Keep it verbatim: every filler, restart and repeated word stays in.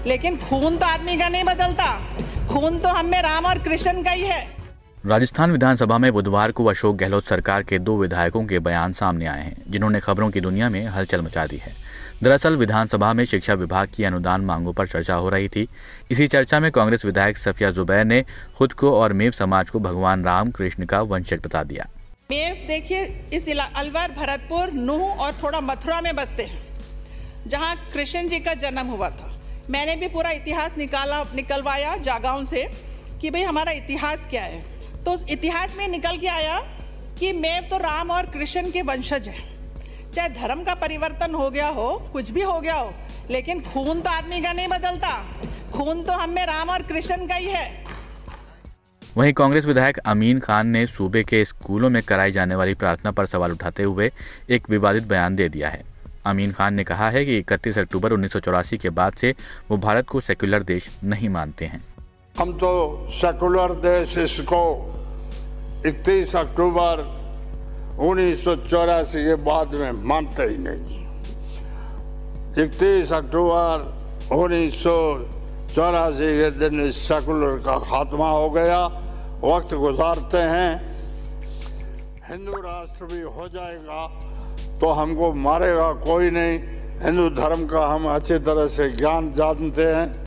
लेकिन खून तो आदमी का नहीं बदलता, खून तो हम में राम और कृष्ण का ही है। राजस्थान विधानसभा में बुधवार को अशोक गहलोत सरकार के दो विधायकों के बयान सामने आए हैं, जिन्होंने खबरों की दुनिया में हलचल मचा दी है। दरअसल विधानसभा में शिक्षा विभाग की अनुदान मांगों पर चर्चा हो रही थी। इसी चर्चा में कांग्रेस विधायक सफिया जुबैर ने खुद को और मेव समाज को भगवान राम कृष्ण का वंशज बता दिया। मेव देखिए, इस अलवर, भरतपुर, नूह और थोड़ा मथुरा में बसते हैं, जहाँ कृष्ण जी का जन्म हुआ था। मैंने भी पूरा इतिहास निकाला निकलवाया जागाओं से कि भाई हमारा इतिहास क्या है। तो उस इतिहास में निकल के आया कि मेव तो राम और कृष्ण के वंशज हैं। चाहे धर्म का परिवर्तन हो गया हो, कुछ भी हो गया हो, लेकिन खून तो आदमी का नहीं बदलता, खून तो हम में राम और कृष्ण का ही है। वहीं कांग्रेस विधायक अमीन खान ने सूबे के स्कूलों में कराई जाने वाली प्रार्थना पर सवाल उठाते हुए एक विवादित बयान दे दिया है। अमीन खान ने कहा है कि इकतीस अक्टूबर उन्नीस सौ चौरासी के बाद से वो भारत को सेक्युलर देश नहीं मानते हैं। हम तो सेकुलर देश इसको इकतीस अक्टूबर उन्नीस सौ चौरासी के बाद में मानते ही नहीं। इकतीस अक्टूबर उन्नीस सौ चौरासी के दिन इस सेकुलर का खात्मा हो गया। वक्त गुजारते हैं, हिंदू राष्ट्र भी हो जाएगा तो हमको मारेगा कोई नहीं। हिंदू धर्म का हम अच्छी तरह से ज्ञान जानते हैं।